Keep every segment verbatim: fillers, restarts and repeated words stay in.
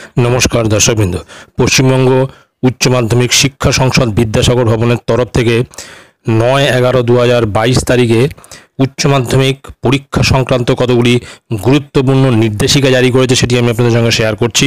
नमस्कार दर्शकबृंद। पश्चिमबंग उच्च माध्यमिक शिक्षा संसद विद्यासागर भवनेर तरफ থেকে নয় এগারো दो हज़ार बाईस তারিখে উচ্চ মাধ্যমিক পরীক্ষা সংক্রান্ত কতগুলি গুরুত্বপূর্ণ নির্দেশিকা জারি করেছে, সেটি আমি আপনাদের সঙ্গে শেয়ার করছি।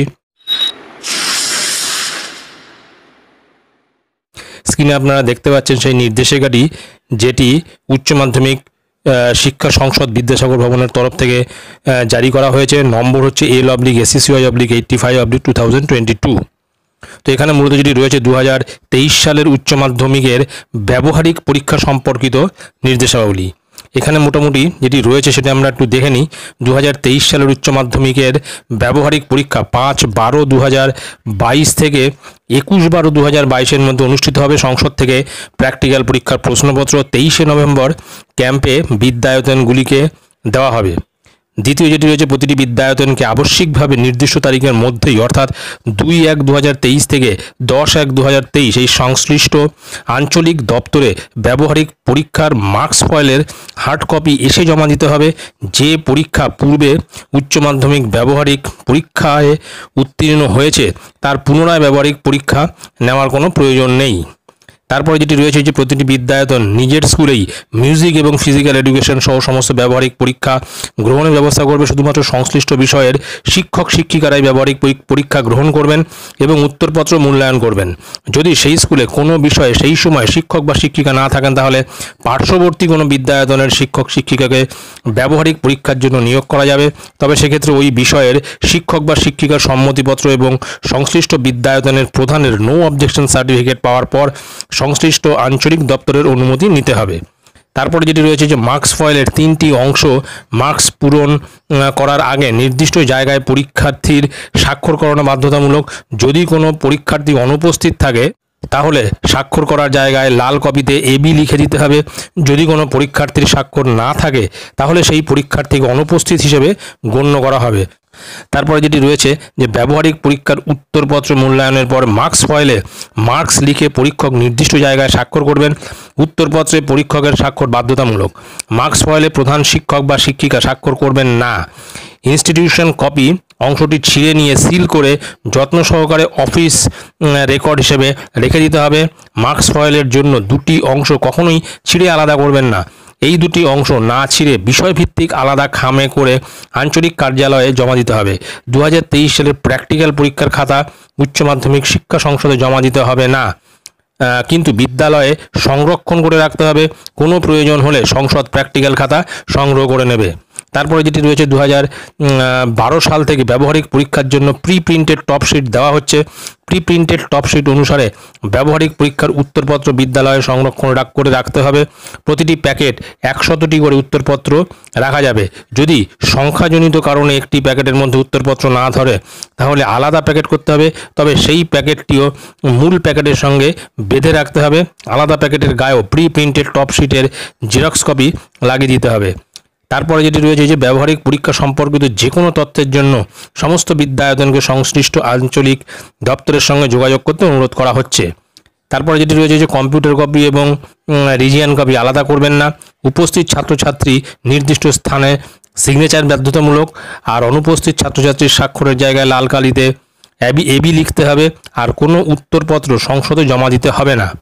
স্ক্রিনে আপনারা দেখতে পাচ্ছেন সেই নির্দেশিকাটি, যেটি উচ্চ মাধ্যমিক শিক্ষা সংসদ বিদ্যাসাগর ভবনের তরফ থেকে জারি করা হয়েছে। নম্বর হচ্ছে L oblique ACCY oblique eighty five oblique two thousand twenty two. তো এখানে মূলত যেটি রয়েছে দু হাজার তেইশ সালের উচ্চ মাধ্যমিকের ব্যবহারিক পরীক্ষা সম্পর্কিত নির্দেশাবলী। এখানে মোটামুটি যেটি রয়েছে সেটা আমরা একটু দেখে নিই। দু হাজার তেইশ সালের উচ্চ মাধ্যমিকের ব্যবহারিক পরীক্ষা পাঁচ বারো দু হাজার বাইশ থেকে একুশ বারো দু হাজার বাইশের মধ্যে অনুষ্ঠিত হবে। সংসদ থেকে প্র্যাকটিক্যাল পরীক্ষার প্রশ্নপত্র তেইশে নভেম্বর ক্যাম্পে বিদ্যায়তনগুলিকে দেওয়া হবে। দ্বিতীয় যেটি রয়েছে, প্রতিটি বিদ্যায়তনকে আবশ্যিকভাবে নির্দিষ্ট তারিখের মধ্যেই অর্থাৎ দুই এক দু হাজার তেইশ থেকে দশ এক দু হাজার তেইশ এই সংশ্লিষ্ট আঞ্চলিক দপ্তরে ব্যবহারিক পরীক্ষার মার্কস ফয়েলের হার্ড কপি এসে জমা দিতে হবে। যে পরীক্ষা পূর্বে উচ্চ মাধ্যমিক ব্যবহারিক পরীক্ষায় উত্তীর্ণ হয়েছে তার পুনরায় ব্যবহারিক পরীক্ষা নেওয়ার কোনো প্রয়োজন নেই। তারপরে যেটি রয়েছে যে প্রতিটি বিদ্যায়তন নিজের স্কুলেই মিউজিক এবং ফিজিক্যাল এডুকেশন সহ সমস্ত ব্যবহারিক পরীক্ষা গ্রহণের ব্যবস্থা করবে। শুধুমাত্র সংশ্লিষ্ট বিষয়ের শিক্ষক শিক্ষিকারাই ব্যবহারিক পরীক্ষা গ্রহণ করবেন এবং উত্তরপত্র মূল্যায়ন করবেন। যদি সেই স্কুলে কোনো বিষয়ে সেই সময় শিক্ষক বা শিক্ষিকা না থাকেন, তাহলে পার্শ্ববর্তী কোনো বিদ্যায়তনের শিক্ষক শিক্ষিকাকে ব্যবহারিক পরীক্ষার জন্য নিয়োগ করা যাবে। তবে সেক্ষেত্রে ওই বিষয়ের শিক্ষক বা শিক্ষিকার সম্মতিপত্র এবং সংশ্লিষ্ট বিদ্যায়তনের প্রধানের নো অবজেকশন সার্টিফিকেট পাওয়ার পর সংশ্লিষ্ট আঞ্চলিক দপ্তরের অনুমতি নিতে হবে। তারপরে যেটি রয়েছে যে মার্কস ফয়েলের তিনটি অংশ মার্কস পূরণ করার আগে নির্দিষ্ট জায়গায় পরীক্ষার্থীর স্বাক্ষর করানো বাধ্যতামূলক। যদি কোনো পরীক্ষার্থী অনুপস্থিত থাকে তাহলে স্বাক্ষর করার জায়গায় লাল কপিতে এবি লিখে দিতে হবে। যদি কোনো পরীক্ষার্থীর স্বাক্ষর না থাকে তাহলে সেই পরীক্ষার্থীকে অনুপস্থিত হিসেবে গণ্য করা হবে। তারপরে যেটি রয়েছে যে ব্যবহারিক পরীক্ষার উত্তরপত্র মূল্যায়নের পর মার্কস ফয়েলে মার্কস লিখে পরীক্ষক নির্দিষ্ট জায়গায় স্বাক্ষর করবেন। উত্তরপত্রে পরীক্ষকের স্বাক্ষর বাধ্যতামূলক। মার্কস ফয়েলে প্রধান শিক্ষক বা শিক্ষিকা স্বাক্ষর করবেন না। ইনস্টিটিউশন কপি অংশটি ছিঁড়ে নিয়ে সিল করে যত্ন সহকারে অফিস রেকর্ড হিসেবে রেখে দিতে হবে। মার্কস ফয়েলের জন্য দুটি অংশ কখনোই ছিঁড়ে আলাদা করবেন না। এই দুটি অংশ না ছিঁড়ে বিষয়ভিত্তিক আলাদা খামে করে আঞ্চলিক কার্যালয়ে জমা দিতে হবে। দু হাজার তেইশ সালের প্র্যাকটিক্যাল পরীক্ষার খাতা উচ্চ মাধ্যমিক শিক্ষা সংসদে জমা দিতে হবে না, কিন্তু বিদ্যালয়ে সংরক্ষণ করে রাখতে হবে। কোনো প্রয়োজন হলে সংসদ প্র্যাকটিক্যাল খাতা সংগ্রহ করে নেবে। তারপরে যেটি রয়েছে দু হাজার বারো সাল থেকে ব্যবহারিক পরীক্ষার জন্য প্রি প্রিন্টেড টপশিট দেওয়া হচ্ছে। প্রি প্রিন্টেড টপশিট অনুসারে ব্যবহারিক পরীক্ষার উত্তরপত্র বিদ্যালয়ে সংরক্ষণ করে রাখতে হবে। প্রতিটি প্যাকেট একশতটি করে উত্তরপত্র রাখা যাবে। যদি সংখ্যাজনিত কারণে একটি প্যাকেটের মধ্যে উত্তরপত্র না ধরে তাহলে আলাদা প্যাকেট করতে হবে, তবে সেই প্যাকেটটিও মূল প্যাকেটের সঙ্গে বেঁধে রাখতে হবে। আলাদা প্যাকেটের গায়েও প্রি প্রিন্টেড টপশিটের জেরক্স কপি লাগিয়ে দিতে হবে। তারপরে যেটি রয়েছে যে ব্যবহারিক পরীক্ষা সম্পর্কিত যে কোনো তথ্যের জন্য সমস্ত বিদ্যায়তনকে সংশ্লিষ্ট আঞ্চলিক দপ্তরের সঙ্গে যোগাযোগ করতে অনুরোধ করা হচ্ছে। তারপরে যেটি রয়েছে যে কম্পিউটার কপি এবং রিজিয়ান কপি আলাদা করবেন না। উপস্থিত ছাত্রছাত্রী নির্দিষ্ট স্থানে সিগনেচার বাধ্যতামূলক, আর অনুপস্থিত ছাত্রছাত্রীর স্বাক্ষরের জায়গায় লাল কালিতে এবি এবি লিখতে হবে। আর কোনো উত্তরপত্র সংসদে জমা দিতে হবে না।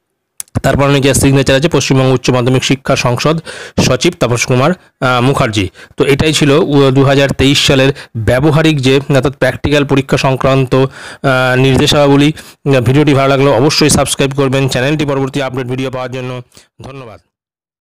তারপর নিচে সিগনেচার আছে পশ্চিমবঙ্গ উচ্চ মাধ্যমিক শিক্ষা সংসদ সচিব তাপস কুমার মুখার্জি। তো এটাই ছিল দু হাজার তেইশ সালের ব্যবহারিক যে অর্থাৎ প্র্যাকটিক্যাল পরীক্ষা সংক্রান্ত নির্দেশাবলী। ভিডিওটি ভালো লাগলে অবশ্যই সাবস্ক্রাইব করবেন চ্যানেলটি পরবর্তী আপডেট ভিডিও পাওয়ার জন্য। ধন্যবাদ।